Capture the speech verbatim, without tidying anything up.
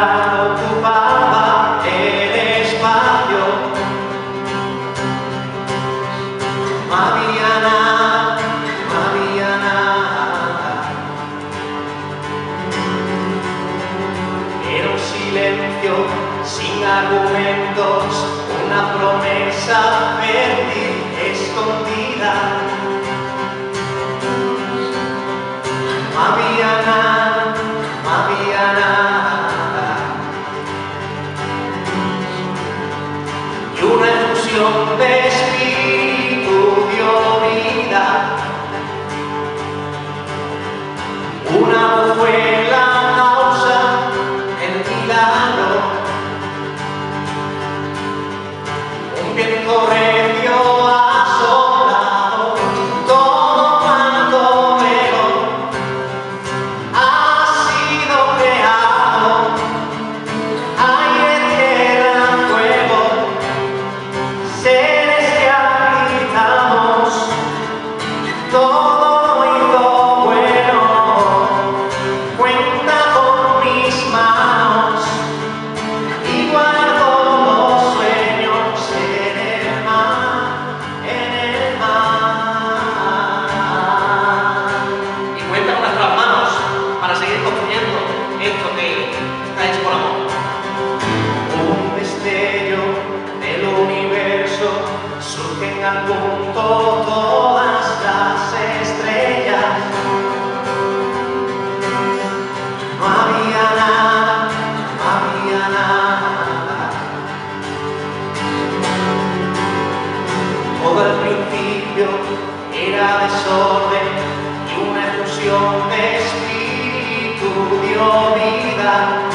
ocupaba el espacio. No había nada, no había nada. Era un silencio sin argumentos, una promesa fértil escondida. No había nada, no había nada. Y una efusión de espíritu dio vida. Una voz fue la causa del milagro. Un viento recio ha soplado todo cuanto veo. Ha sido creado aire, tierra, fuego, seres que habitamos, todo lo hizo bueno. Cuenta con mis manos y guardo los sueños en el mar, en el mar. Y cuenta con nuestras manos para seguir construyendo esto que está hecho por amor. Un destello del universo, surgen al punto todas las estrellas. No había nada, no había nada. Todo al principio era desorden y una explosión de espíritu dio vida.